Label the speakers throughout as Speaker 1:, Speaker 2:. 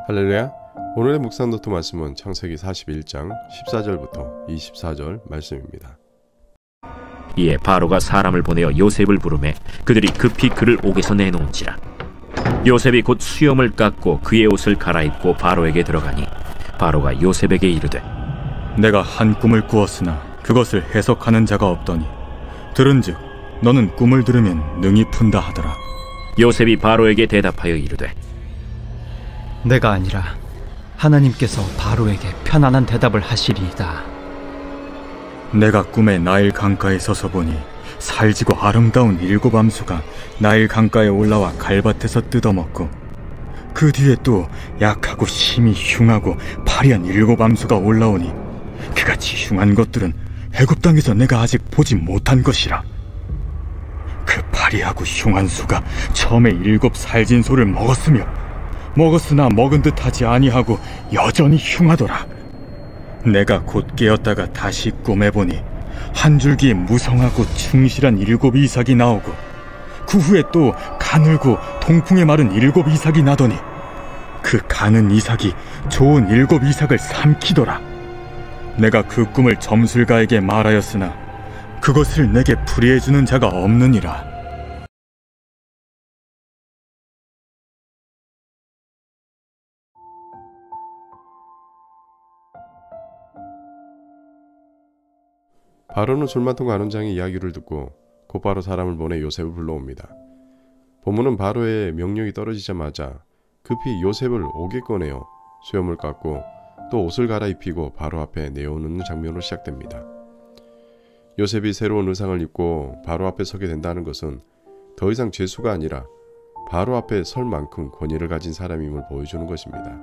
Speaker 1: 할렐루야. 오늘의 묵상 노트 말씀은 창세기 41장 14절부터 24절 말씀입니다.
Speaker 2: 이에 바로가 사람을 보내어 요셉을 부르매 그들이 급히 그를 옥에서 내놓은지라. 요셉이 곧 수염을 깎고 그의 옷을 갈아입고 바로에게 들어가니 바로가 요셉에게 이르되
Speaker 3: 내가 한 꿈을 꾸었으나 그것을 해석하는 자가 없더니 들은즉 너는 꿈을 들으면 능히 푼다 하더라.
Speaker 2: 요셉이 바로에게 대답하여 이르되
Speaker 4: 내가 아니라 하나님께서 바로에게 편안한 대답을 하시리이다.
Speaker 3: 내가 꿈에 나일 강가에 서서 보니 살지고 아름다운 7 암수가 나일 강가에 올라와 갈밭에서 뜯어먹고 그 뒤에 또 약하고 심히 흉하고 파리한 7 암수가 올라오니 그같이 흉한 것들은 애굽 땅에서 내가 아직 보지 못한 것이라. 그 파리하고 흉한 수가 처음에 7 살진 소를 먹었으나 먹은 듯 하지 아니하고 여전히 흉하더라. 내가 곧 깨었다가 다시 꿈에 보니 한 줄기에 무성하고 충실한 7 이삭이 나오고 그 후에 또 가늘고 통풍에 마른 7 이삭이 나더니 그 가는 이삭이 좋은 7 이삭을 삼키더라. 내가 그 꿈을 점술가에게 말하였으나 그것을 내게 풀이해주는 자가 없느니라.
Speaker 1: 바로는 술 맡은 관원장의 이야기를 듣고 곧바로 사람을 보내 요셉을 불러옵니다. 본문은 바로의 명령이 떨어지자마자 급히 요셉을 옥에 꺼내어 수염을 깎고 또 옷을 갈아입히고 바로 앞에 내어놓는 장면으로 시작됩니다. 요셉이 새로운 의상을 입고 바로 앞에 서게 된다는 것은 더 이상 죄수가 아니라 바로 앞에 설 만큼 권위를 가진 사람임을 보여주는 것입니다.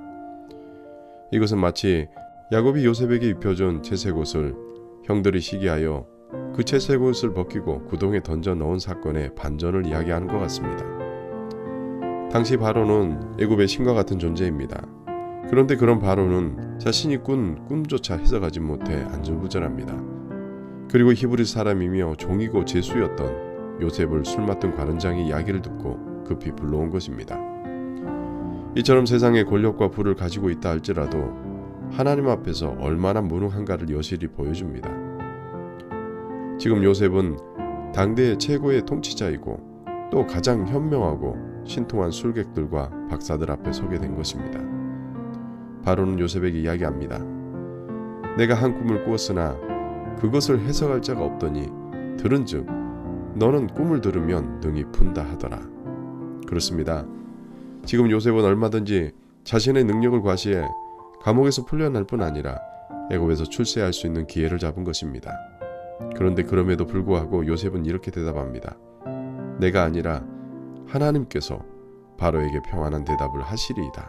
Speaker 1: 이것은 마치 야곱이 요셉에게 입혀준 채색 옷을 형들이 시기하여 그 채색 옷을 벗기고 구덩이에 던져 넣은 사건의 반전을 이야기하는 것 같습니다. 당시 바로는 애굽의 신과 같은 존재입니다. 그런데 그런 바로는 자신이 꾼 꿈조차 해석하지 못해 안절부절합니다. 그리고 히브리 사람이며 종이고 죄수였던 요셉을 술 맡은 관원장의 이야기를 듣고 급히 불러온 것입니다. 이처럼 세상의 권력과 부를 가지고 있다 할지라도 하나님 앞에서 얼마나 무능한가를 여실히 보여줍니다. 지금 요셉은 당대의 최고의 통치자이고 또 가장 현명하고 신통한 술객들과 박사들 앞에 서게 된 것입니다. 바로는 요셉에게 이야기합니다. 내가 한 꿈을 꾸었으나 그것을 해석할 자가 없더니 들은즉 너는 꿈을 들으면 능히 푼다 하더라. 그렇습니다. 지금 요셉은 얼마든지 자신의 능력을 과시해 감옥에서 풀려날 뿐 아니라 애굽에서 출세할 수 있는 기회를 잡은 것입니다. 그런데 그럼에도 불구하고 요셉은 이렇게 대답합니다. 내가 아니라 하나님께서 바로에게 평안한 대답을 하시리이다.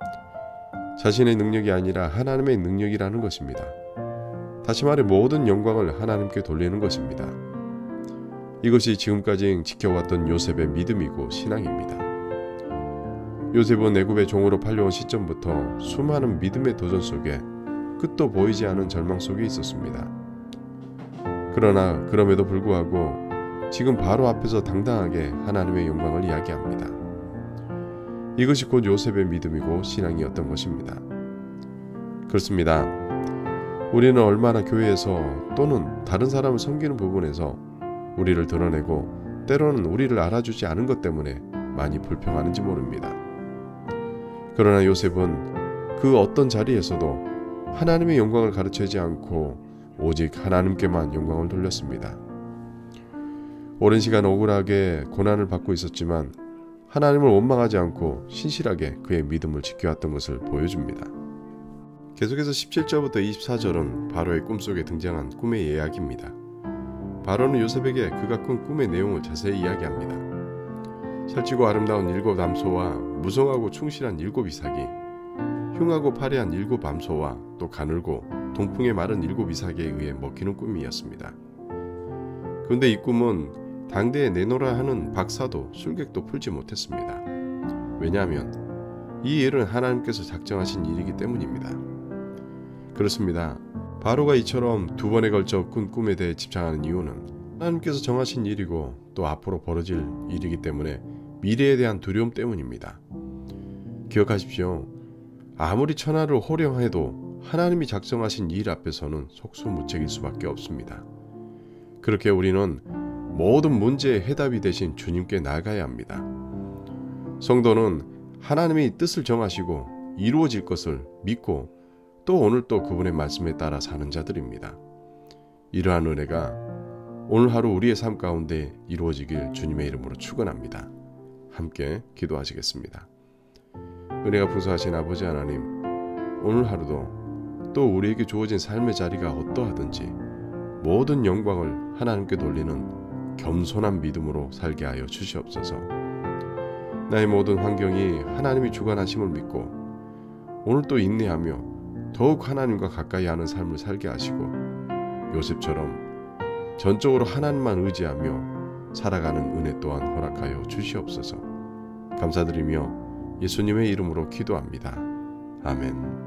Speaker 1: 자신의 능력이 아니라 하나님의 능력이라는 것입니다. 다시 말해 모든 영광을 하나님께 돌리는 것입니다. 이것이 지금까지 지켜왔던 요셉의 믿음이고 신앙입니다. 요셉은 애굽의 종으로 팔려온 시점부터 수많은 믿음의 도전 속에 끝도 보이지 않은 절망 속에 있었습니다. 그러나 그럼에도 불구하고 지금 바로 앞에서 당당하게 하나님의 영광을 이야기합니다. 이것이 곧 요셉의 믿음이고 신앙이었던 것입니다. 그렇습니다. 우리는 얼마나 교회에서 또는 다른 사람을 섬기는 부분에서 우리를 드러내고 때로는 우리를 알아주지 않은 것 때문에 많이 불평하는지 모릅니다. 그러나 요셉은 그 어떤 자리에서도 하나님의 영광을 가르치지 않고 오직 하나님께만 영광을 돌렸습니다. 오랜 시간 억울하게 고난을 받고 있었지만 하나님을 원망하지 않고 신실하게 그의 믿음을 지켜왔던 것을 보여줍니다. 계속해서 17절부터 24절은 바로의 꿈속에 등장한 꿈의 이야기입니다. 바로는 요셉에게 그가 꾼 꿈의 내용을 자세히 이야기합니다. 살찌고 아름다운 7 암소와 무성하고 충실한 7 이삭이 흉하고 파리한 7 암소와 또 가늘고 동풍에 마른 7 이삭에 의해 먹히는 꿈이었습니다. 그런데 이 꿈은 당대에 내놓으라 하는 박사도 술객도 풀지 못했습니다. 왜냐하면 이 일은 하나님께서 작정하신 일이기 때문입니다. 그렇습니다. 바로가 이처럼 2번에 걸쳐 꾼 꿈에 대해 집착하는 이유는 하나님께서 정하신 일이고 또 앞으로 벌어질 일이기 때문에 미래에 대한 두려움 때문입니다. 기억하십시오. 아무리 천하를 호령해도 하나님이 작정하신 일 앞에서는 속수무책일 수밖에 없습니다. 그렇게 우리는 모든 문제의 해답이 되신 주님께 나아가야 합니다. 성도는 하나님이 뜻을 정하시고 이루어질 것을 믿고 또 오늘 또 그분의 말씀에 따라 사는 자들입니다. 이러한 은혜가 오늘 하루 우리의 삶 가운데 이루어지길 주님의 이름으로 축원합니다. 함께 기도하시겠습니다. 은혜가 풍성하신 아버지 하나님, 오늘 하루도 또 우리에게 주어진 삶의 자리가 어떠하든지 모든 영광을 하나님께 돌리는 겸손한 믿음으로 살게 하여 주시옵소서. 나의 모든 환경이 하나님이 주관하심을 믿고 오늘 또 인내하며 더욱 하나님과 가까이 하는 삶을 살게 하시고 요셉처럼 전적으로 하나님만 의지하며 살아가는 은혜 또한 허락하여 주시옵소서. 감사드리며 예수님의 이름으로 기도합니다. 아멘.